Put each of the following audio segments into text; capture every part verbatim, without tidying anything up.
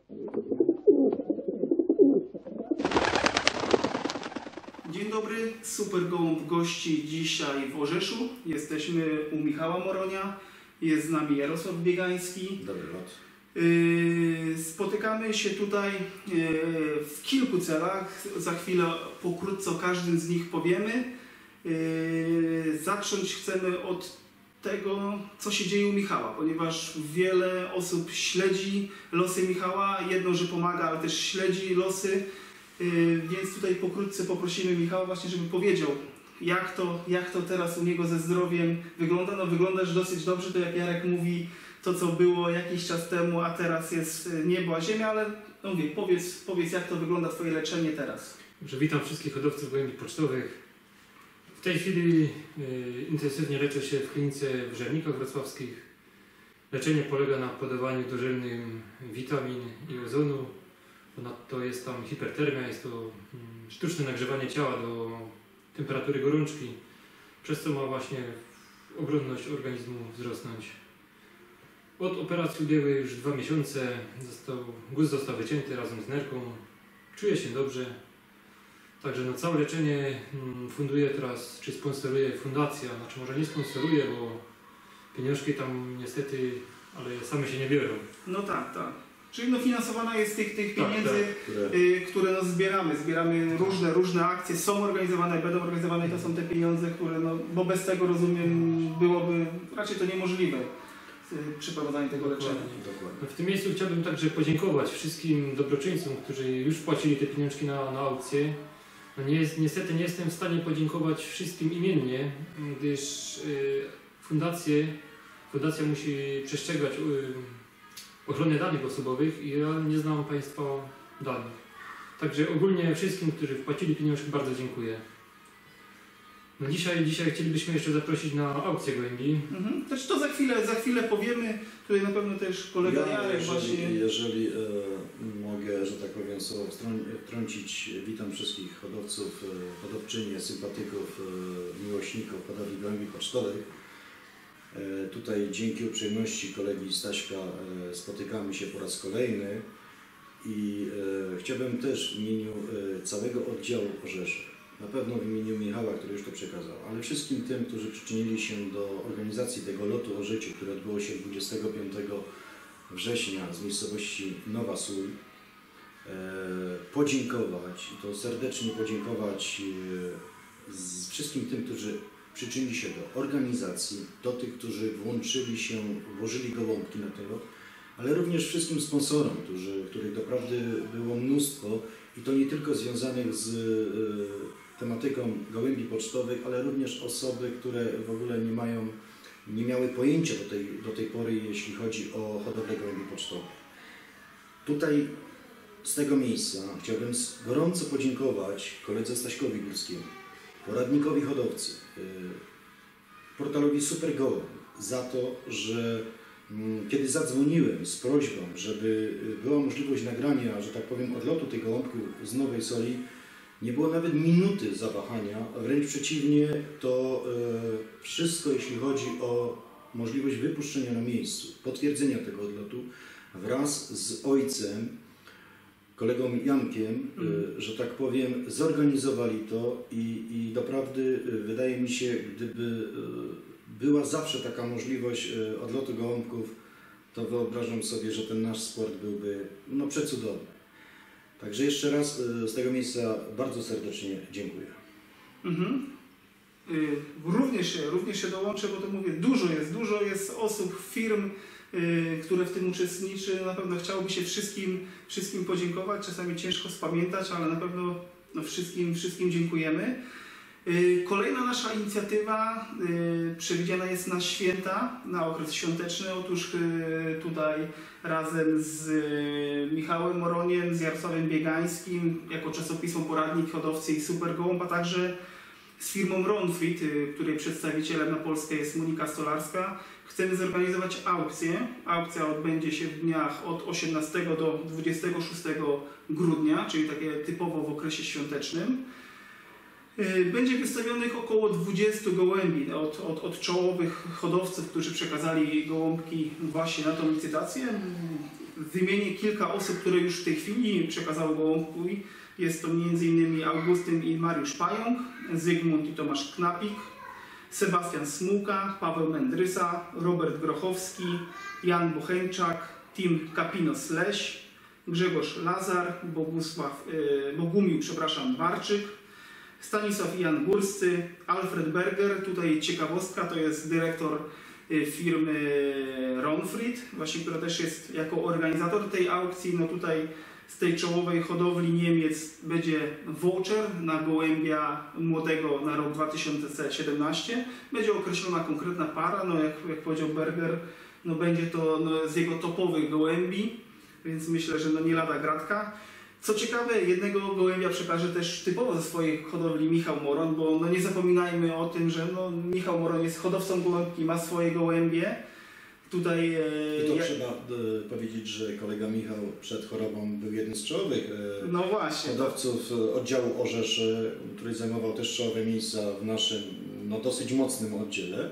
Dzień dobry, Super Gołąb gości dzisiaj w Orzeszu. Jesteśmy u Michała Moronia, jest z nami Jarosław Biegański. Dobry noc. Spotykamy się tutaj w kilku celach. Za chwilę pokrótce o każdym z nich powiemy. Zacząć chcemy od tego, co się dzieje u Michała, ponieważ wiele osób śledzi losy Michała. Jedno, że pomaga, ale też śledzi losy. Więc tutaj pokrótce poprosimy Michała właśnie, żeby powiedział, jak to, jak to teraz u niego ze zdrowiem wygląda. No wyglądasz dosyć dobrze, to jak Jarek mówi, to co było jakiś czas temu, a teraz jest niebo a ziemia, ale no mówię, powiedz, powiedz jak to wygląda twoje leczenie teraz. Dobrze, witam wszystkich hodowców gołębi pocztowych. W tej chwili y, intensywnie leczę się w klinice w Żernikach wrocławskich. Leczenie polega na podawaniu dożylnym witamin i ozonu. Ponadto jest tam hipertermia, jest to y, sztuczne nagrzewanie ciała do temperatury gorączki, przez co ma właśnie obronność organizmu wzrosnąć. Od operacji ubiegły już dwa miesiące, został, guz został wycięty razem z nerką. Czuję się dobrze. Także no, całe leczenie funduje teraz, czy sponsoruje fundacja, znaczy może nie sponsoruje, bo pieniążki tam niestety, ale same się nie biorą. No tak, tak. Czyli no finansowana jest tych, tych Tak, pieniędzy, tak, które, y, które no zbieramy. Zbieramy różne, różne akcje, są organizowane, będą organizowane i to są te pieniądze, które no, bo bez tego rozumiem byłoby raczej to niemożliwe. Przeprowadzanie tego leczenia. No w tym miejscu chciałbym także podziękować wszystkim dobroczyńcom, którzy już wpłacili te pieniążki na, na aukcję. No nie jest, niestety nie jestem w stanie podziękować wszystkim imiennie, gdyż y, fundacje, fundacja musi przestrzegać y, ochrony danych osobowych i ja nie znam Państwa danych. Także ogólnie wszystkim, którzy wpłacili pieniążki, bardzo dziękuję. No dzisiaj, dzisiaj chcielibyśmy jeszcze zaprosić na aukcję gołębi. Mhm. Też to za chwilę, za chwilę powiemy. Tutaj na pewno też kolega Ja, Jarek jeżeli, właśnie... jeżeli e, mogę, że tak powiem, słowo wtrącić, witam wszystkich hodowców, e, hodowczynie, sympatyków, e, miłośników hodowli gołębi pocztowych. E, tutaj dzięki uprzejmości kolegi Staśka e, spotykamy się po raz kolejny i e, chciałbym też w imieniu e, całego oddziału Orzeszów, na pewno w imieniu Michała, który już to przekazał, ale wszystkim tym, którzy przyczynili się do organizacji tego lotu o życiu, które odbyło się dwudziestego piątego września z miejscowości Nowa Sól, e, podziękować i to serdecznie podziękować e, z wszystkim tym, którzy przyczynili się do organizacji, do tych, którzy włączyli się, włożyli gołąbki na ten lot, ale również wszystkim sponsorom, którzy, których doprawdy było mnóstwo i to nie tylko związanych z e, tematyką gołębi pocztowych, ale również osoby, które w ogóle nie mają, nie miały pojęcia do tej, do tej pory, jeśli chodzi o hodowlę gołębi pocztowych. Tutaj z tego miejsca chciałbym gorąco podziękować koledze Staśkowi Górskiemu, poradnikowi hodowcy, portalowi Super Gołąb za to, że kiedy zadzwoniłem z prośbą, żeby była możliwość nagrania, że tak powiem, odlotu tych gołąbków z Nowej Soli, nie było nawet minuty zawahania, wręcz przeciwnie, to e, wszystko, jeśli chodzi o możliwość wypuszczenia na miejscu, potwierdzenia tego odlotu, wraz z ojcem, kolegą Jankiem, e, że tak powiem, zorganizowali to i, i doprawdy e, wydaje mi się, gdyby e, była zawsze taka możliwość e, odlotu gołąbków, to wyobrażam sobie, że ten nasz sport byłby no, przecudowny. Także jeszcze raz z tego miejsca bardzo serdecznie dziękuję. Mhm. Y, również, się, również się dołączę, bo to mówię, dużo jest, dużo jest osób, firm, y, które w tym uczestniczy. Na pewno chciałoby się wszystkim, wszystkim podziękować. Czasami ciężko spamiętać, ale na pewno no, wszystkim, wszystkim dziękujemy. Y, kolejna nasza inicjatywa y, przewidziana jest na święta, na okres świąteczny. Otóż y, tutaj razem z y, Michałem Moroniem, z Jarosławem Biegańskim, jako czasopismo Poradnik Hodowcy i Super Gołąb, a także z firmą Ronfit, y, której przedstawicielem na Polskę jest Monika Stolarska, chcemy zorganizować aukcję. Aukcja odbędzie się w dniach od osiemnastego do dwudziestego szóstego grudnia, czyli takie typowo w okresie świątecznym. Będzie wystawionych około dwudziestu gołębi od, od, od czołowych hodowców, którzy przekazali gołąbki właśnie na tą licytację. Wymienię kilka osób, które już w tej chwili przekazały gołąbki. Jest to między innymi Augustyn i Mariusz Pająk, Zygmunt i Tomasz Knapik, Sebastian Smułka, Paweł Mędrysa, Robert Grochowski, Jan Bocheńczak, Tim Kapinos-Leś, Grzegorz Lazar, Bogusław, yy, Bogumił, przepraszam, Warczyk, Stanisław i Jan Górscy, Alfred Berger, tutaj ciekawostka, to jest dyrektor firmy Ronfried, właśnie, która też jest jako organizator tej aukcji. No tutaj z tej czołowej hodowli Niemiec będzie voucher na gołębia młodego na rok dwa tysiące siedemnasty. Będzie określona konkretna para, no jak, jak powiedział Berger, no będzie to no, z jego topowych gołębi, więc myślę, że no nie lada gratka. Co ciekawe, jednego gołębia przekaże też typowo ze swojej hodowli Michał Moron, bo no nie zapominajmy o tym, że no Michał Moron jest hodowcą gołębki, ma swoje gołębie. Tutaj, e, I to ja... trzeba e, powiedzieć, że kolega Michał przed chorobą był jednym z czołowych e, no właśnie, hodowców oddziału Orzesz, e, który zajmował też czołowe miejsca w naszym no, dosyć mocnym oddziale.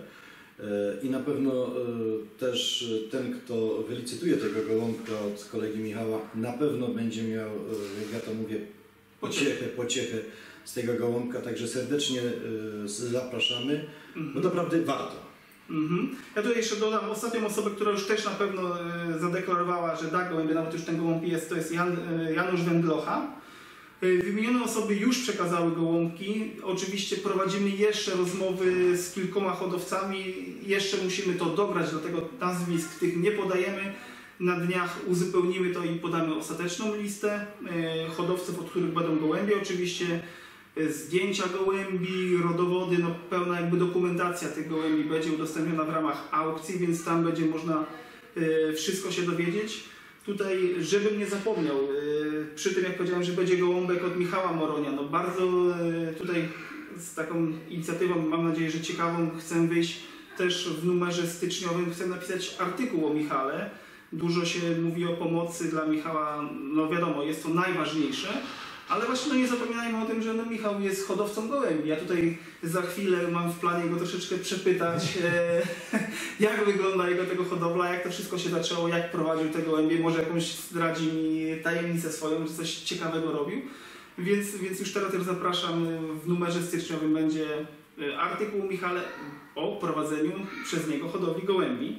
I na pewno też ten, kto wylicytuje tego gołąbka od kolegi Michała, na pewno będzie miał, jak ja to mówię, pociechę, pociechę z tego gołąbka, także serdecznie zapraszamy, bo naprawdę warto. Mhm. Ja tutaj jeszcze dodam ostatnią osobę, która już też na pewno zadeklarowała, że da gołębie, nawet już ten gołąb jest, to jest Jan, Janusz Wędlocha. Wymienione osoby już przekazały gołąbki. Oczywiście prowadzimy jeszcze rozmowy z kilkoma hodowcami. Jeszcze musimy to dograć, dlatego nazwisk tych nie podajemy. Na dniach uzupełnimy to i podamy ostateczną listę hodowców, od których będą gołębie. Oczywiście zdjęcia gołębi, rodowody, no pełna jakby dokumentacja tych gołębi będzie udostępniona w ramach aukcji, więc tam będzie można wszystko się dowiedzieć. Tutaj, żebym nie zapomniał, przy tym jak powiedziałem, że będzie gołąbek od Michała Moronia, no bardzo tutaj z taką inicjatywą, mam nadzieję, że ciekawą, chcę wyjść też w numerze styczniowym, chcę napisać artykuł o Michale. Dużo się mówi o pomocy dla Michała, no wiadomo, jest to najważniejsze, ale właśnie no nie zapominajmy o tym, że no Michał jest hodowcą gołębi. Ja tutaj za chwilę mam w planie go troszeczkę przepytać, e, jak wygląda jego tego hodowla, jak to wszystko się zaczęło, jak prowadził te gołębie, może jakąś zdradzi mi tajemnicę swoją, że coś ciekawego robił. Więc, więc już teraz też zapraszam, w numerze styczniowym będzie artykuł o Michale o prowadzeniu przez niego hodowli gołębi.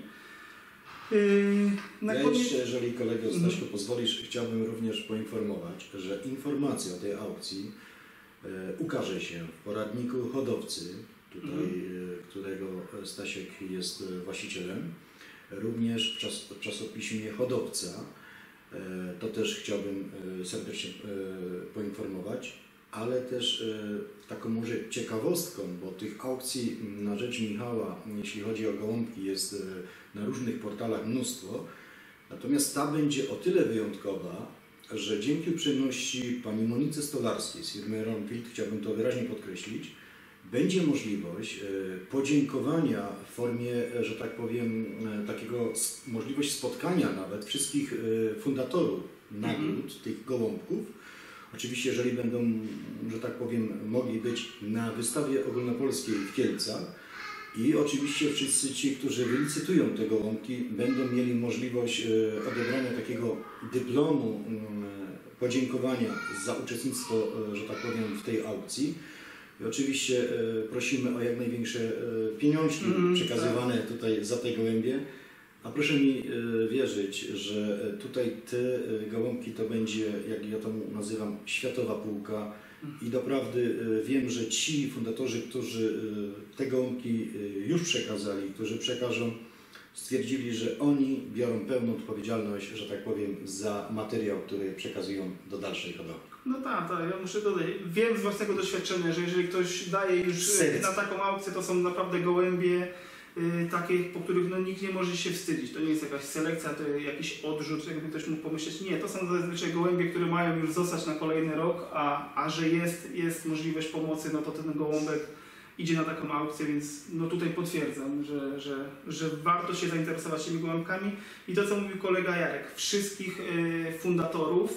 Na ja koniec... jeszcze, jeżeli kolego Staśko pozwolisz, chciałbym również poinformować, że informacja o tej aukcji e, ukaże się w poradniku hodowcy, tutaj, mm. e, którego Stasiek jest właścicielem, również w, czas, w czasopiśmie Hodowca. E, to też chciałbym e, serdecznie e, poinformować, ale też e, taką może ciekawostką, bo tych aukcji na rzecz Michała, jeśli chodzi o gołąbki, jest e, na różnych portalach mnóstwo, natomiast ta będzie o tyle wyjątkowa, że dzięki uprzejmości pani Monice Stolarskiej z firmy Ronfield, chciałbym to wyraźnie podkreślić, będzie możliwość podziękowania w formie, że tak powiem, takiego możliwość spotkania nawet wszystkich fundatorów nagród mm-hmm. tych gołąbków. Oczywiście, jeżeli będą, że tak powiem, mogli być na wystawie ogólnopolskiej w Kielcach, i oczywiście wszyscy ci, którzy wylicytują te gołąbki, będą mieli możliwość odebrania takiego dyplomu podziękowania za uczestnictwo, że tak powiem, w tej aukcji. I oczywiście prosimy o jak największe pieniążki mm, przekazywane tak. tutaj za te gołębie. A proszę mi wierzyć, że tutaj te gołąbki to będzie, jak ja to nazywam, światowa półka. I doprawdy wiem, że ci fundatorzy, którzy te gołąbki już przekazali, którzy przekażą, stwierdzili, że oni biorą pełną odpowiedzialność, że tak powiem, za materiał, który przekazują do dalszej hodowli. No tak, tak, ja muszę dodać. Wiem z własnego doświadczenia, że jeżeli ktoś daje już Serc. na taką aukcję, to są naprawdę gołębie y, takie, po których no, nikt nie może się wstydzić. To nie jest jakaś selekcja, to jakiś odrzut, jakby ktoś mógł pomyśleć. Nie, to są zazwyczaj gołębie, które mają już zostać na kolejny rok, a, a że jest, jest możliwość pomocy, no to ten gołąbek idzie na taką aukcję, więc no tutaj potwierdzam, że, że, że warto się zainteresować tymi gołąbkami. I to, co mówił kolega Jarek, wszystkich y, fundatorów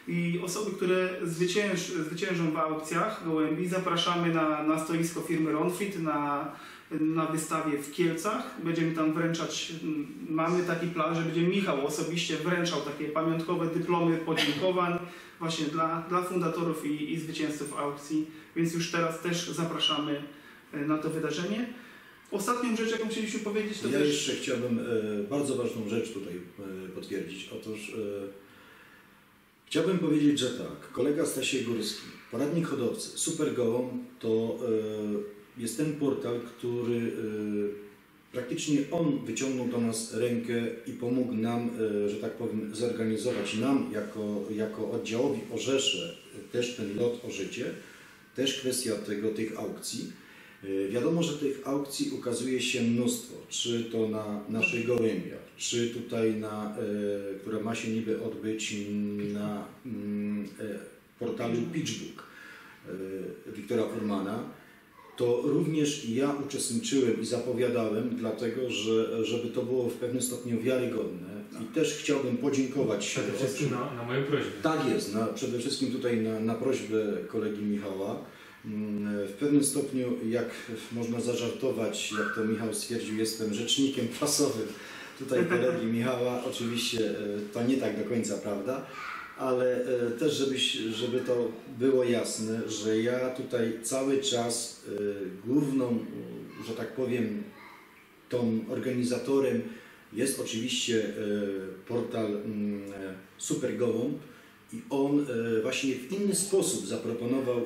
I osoby, które zwycięż, zwyciężą w aukcjach gołębi, zapraszamy na, na stoisko firmy Ronfit, na, na wystawie w Kielcach. Będziemy tam wręczać, mamy taki plan, że będzie Michał osobiście wręczał takie pamiątkowe dyplomy podziękowań właśnie dla, dla fundatorów i, i zwycięzców aukcji, więc już teraz też zapraszamy na to wydarzenie. Ostatnią rzecz, jaką chcieliśmy powiedzieć, to ja też... jeszcze chciałbym e, bardzo ważną rzecz tutaj e, potwierdzić. Otóż e, chciałbym powiedzieć, że tak, kolega Stasiek Górski, poradnik hodowcy, Super Gołąb, to e, jest ten portal, który e, praktycznie on wyciągnął do nas rękę i pomógł nam, e, że tak powiem, zorganizować nam jako, jako oddziałowi Orzesze też ten lot o życie, też kwestia tego, tych aukcji. Wiadomo, że tych aukcji ukazuje się mnóstwo, czy to na naszych gołębiach, czy tutaj, na, e, która ma się niby odbyć na mm, e, portalu Pitchbook e, Wiktora Furmana. To również ja uczestniczyłem i zapowiadałem, dlatego że żeby to było w pewnym stopniu wiarygodne i też chciałbym podziękować. Przede wszystkim na, na moją prośbę. Tak jest, na, przede wszystkim tutaj na, na prośbę kolegi Michała. W pewnym stopniu, jak można zażartować, jak to Michał stwierdził, jestem rzecznikiem prasowym tutaj kolegi Michała. Oczywiście to nie tak do końca prawda, ale też żebyś, żeby to było jasne, że ja tutaj cały czas główną, że tak powiem, tą organizatorem jest oczywiście portal Super Gołąb. I on właśnie w inny sposób zaproponował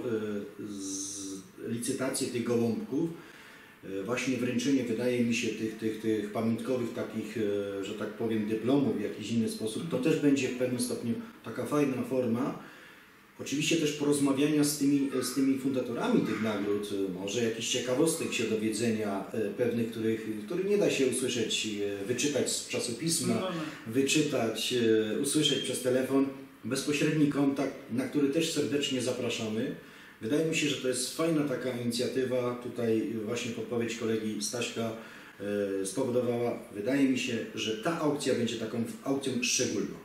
licytację tych gołąbków, właśnie wręczenie, wydaje mi się, tych, tych, tych pamiątkowych takich, że tak powiem, dyplomów w jakiś inny sposób. To też będzie w pewnym stopniu taka fajna forma. Oczywiście też porozmawiania z tymi, z tymi fundatorami tych nagród, może jakichś ciekawostek się dowiedzenia pewnych, których, których nie da się usłyszeć, wyczytać z czasopisma, wyczytać, usłyszeć przez telefon. Bezpośredni kontakt, na który też serdecznie zapraszamy. Wydaje mi się, że to jest fajna taka inicjatywa. Tutaj właśnie podpowiedź kolegi Staśka e, spowodowała, wydaje mi się, że ta aukcja będzie taką aukcją szczególną.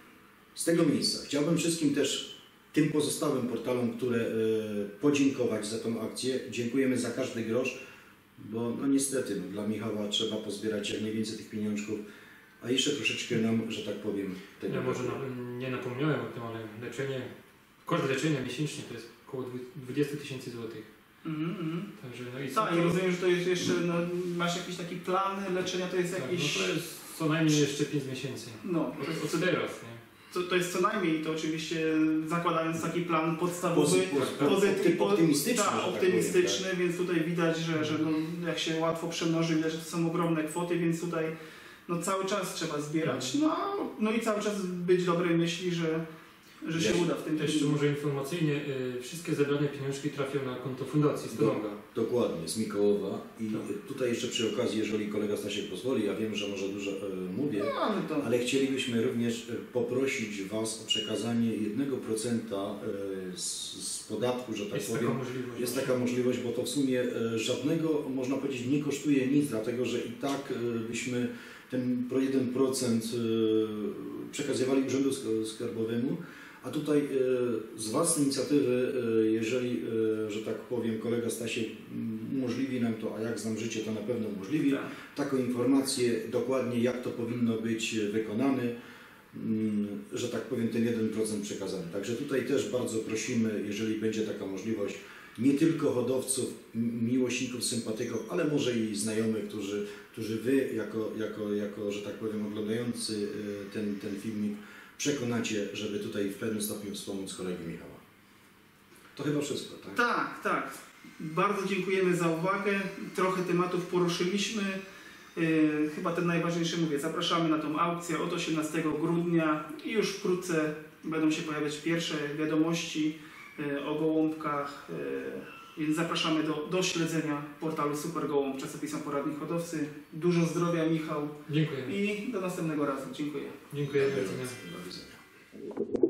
Z tego miejsca chciałbym wszystkim też tym pozostałym portalom, które e, podziękować za tą akcję. Dziękujemy za każdy grosz, bo no niestety no, dla Michała trzeba pozbierać jak mniej więcej tych pieniążków. A jeszcze troszeczkę nam, że tak powiem, tego... Ja może na, nie napomniałem o tym, ale leczenie, koszt leczenia miesięcznie to jest około dwadzieścia tysięcy złotych. Mm, mm. Także no i tak, i rozumiem, że to jest jeszcze, no, masz jakiś taki plan leczenia, to jest tak, jakiś... no to jest co najmniej jeszcze pięć miesięcy. No, to jest co teraz, nie? To, to jest co najmniej, to oczywiście zakładając taki plan podstawowy, pozytywny, optymistyczny, tak, tak optymistyczny, powiem, tak. Więc tutaj widać, że, że no, jak się łatwo przemnoży, widać, że to są ogromne kwoty, więc tutaj no, cały czas trzeba zbierać, no, no i cały czas być dobrej myśli, że, że się Jeszcze, uda w tym Jeszcze terminie. może informacyjnie, y, wszystkie zebrane pieniążki trafią na konto Fundacji Stolonga. Do, dokładnie, z Mikołowa. I tak. Tutaj jeszcze przy okazji, jeżeli kolega Stasiek pozwoli, ja wiem, że może dużo e, mówię, No, ale, to... ale chcielibyśmy również poprosić Was o przekazanie jednego procenta e, z, z podatku, że tak Jest powiem. taka możliwość. Jest taka możliwość, bo to w sumie e, żadnego, można powiedzieć, nie kosztuje nic, dlatego że i tak e, byśmy ten pro jeden procent e, przekazywali Urzędu Skarbowemu, a tutaj e, z własnej inicjatywy, e, jeżeli, e, że tak powiem, kolega Stasiek umożliwi nam to, a jak znam życie, to na pewno umożliwi, tak. taką informację dokładnie, jak to powinno być wykonane, mm, że tak powiem, ten jeden procent przekazany. Także tutaj też bardzo prosimy, jeżeli będzie taka możliwość, nie tylko hodowców, miłośników, sympatyków, ale może i znajomych, którzy, którzy Wy, jako, jako, jako, że tak powiem, oglądający ten, ten filmik, przekonacie, żeby tutaj w pewnym stopniu wspomóc kolegi Michała. To chyba wszystko, tak? Tak, tak. Bardzo dziękujemy za uwagę. Trochę tematów poruszyliśmy. Yy, chyba ten najważniejszy mówię. Zapraszamy na tą aukcję od osiemnastego grudnia i już wkrótce będą się pojawiać pierwsze wiadomości yy, o gołąbkach. Yy, więc zapraszamy do, do śledzenia portalu Super Gołąb, czasopisma Poradnik Hodowcy. Dużo zdrowia, Michał. Dziękuję. I do następnego razu. Dziękuję. Dziękuję. Do widzenia.